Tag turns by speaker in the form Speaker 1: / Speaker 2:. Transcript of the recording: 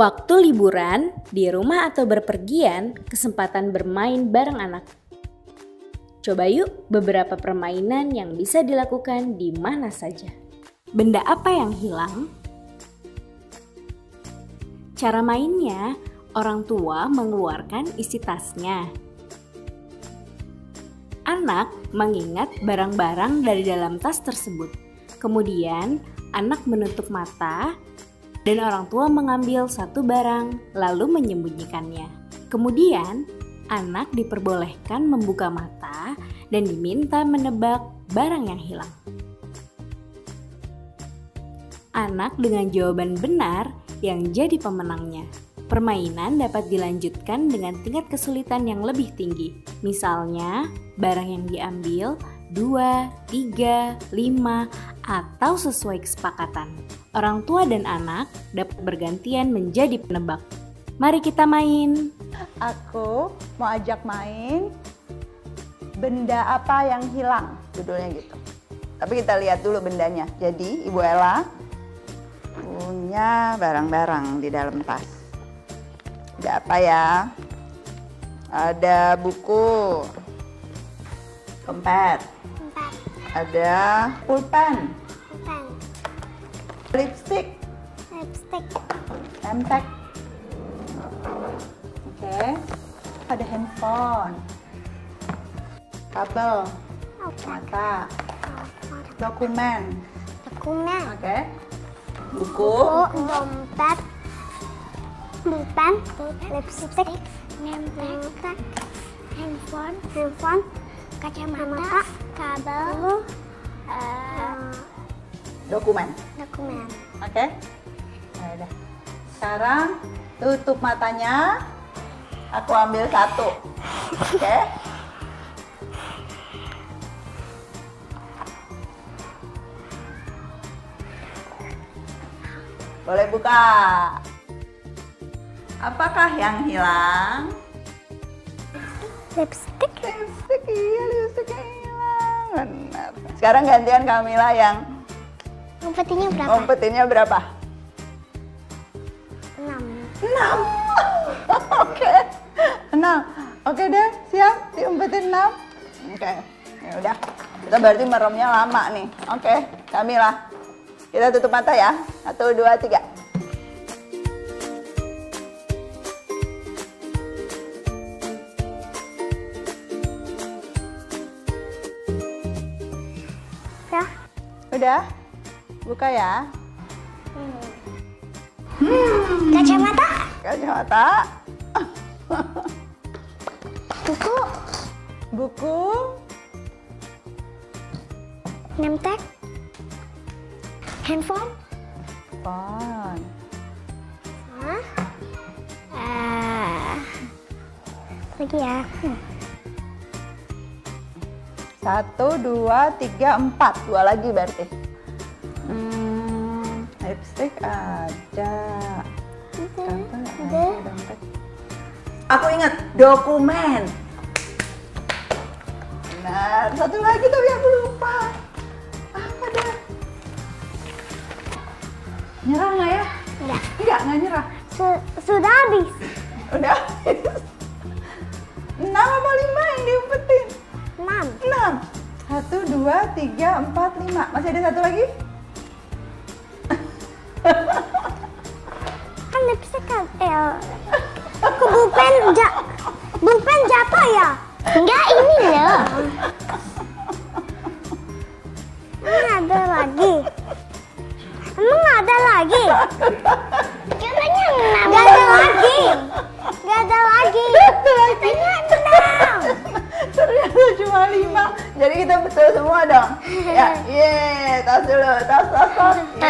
Speaker 1: Waktu liburan, di rumah atau berpergian, kesempatan bermain bareng anak. Coba yuk beberapa permainan yang bisa dilakukan di mana saja. Benda apa yang hilang? Cara mainnya, orang tua mengeluarkan isi tasnya. Anak mengingat barang-barang dari dalam tas tersebut. Kemudian, anak menutup mata dan orang tua mengambil satu barang lalu menyembunyikannya. Kemudian, anak diperbolehkan membuka mata dan diminta menebak barang yang hilang. Anak dengan jawaban benar yang jadi pemenangnya. Permainan dapat dilanjutkan dengan tingkat kesulitan yang lebih tinggi. Misalnya, barang yang diambil 2, 3, 5, atau sesuai kesepakatan. Orang tua dan anak dapat bergantian menjadi penebak. Mari kita main.
Speaker 2: Aku mau ajak main benda apa yang hilang, judulnya gitu. Tapi kita lihat dulu bendanya. Jadi Ibu Ella punya barang-barang di dalam tas. Ada apa ya? Ada buku, dompet, ada pulpen, lipstick, empek. Oke. Ada handphone, kabel, mata, dokumen. Oke. Buku,
Speaker 3: dompet, pulpen, lipstick, empek, handphone, kacamata, kabel,
Speaker 2: dokumen. Oke. Nah, udah. Sekarang tutup matanya. Aku ambil satu. Oke. Boleh buka. Apakah yang hilang?
Speaker 3: lipstick.
Speaker 2: Lipstick, iya, lipsticknya hilang. Benar. Sekarang gantian Kamila yang
Speaker 3: Umpetinnya berapa?
Speaker 2: ngumpetinnya berapa?
Speaker 3: 6.
Speaker 2: 6. Oke. 6. Oke deh, siap diumpetin 6. Oke. Ya udah. Kita berarti meremnya lama nih. Oke, Kamila. Kita tutup mata ya. 1, 2, 3.
Speaker 3: Ya.
Speaker 2: Udah? Buka ya.
Speaker 3: Kacamata.
Speaker 2: Kacamata.
Speaker 3: Buku.
Speaker 2: Buku.
Speaker 3: Nemtek. Handphone.
Speaker 2: Phone.
Speaker 3: Lagi ya.
Speaker 2: 1, 2, 3, 4. 2 lagi berarti. Lipstick ada. Kabel ada. Dompet. Aku ingat dokumen. Benar. Satu lagi tapi aku lupa. Apa dah? Nyerah nggak ya? Nggak nyerah.
Speaker 3: Sudah habis.
Speaker 2: Udah. 6 apa 5 yang diumpetin?
Speaker 3: 6.
Speaker 2: 6. 1, 2, 3, 4, 5. Masih ada satu lagi?
Speaker 3: Kan lipstick kan. Aku bulpen jatuh ya? Enggak, ini loh. Emang ada lagi? Katanya 6. Gak ada lagi. Katanya 6.
Speaker 2: Ternyata cuma 5. Jadi kita betul semua dong. Ya, tas dulu. Tas.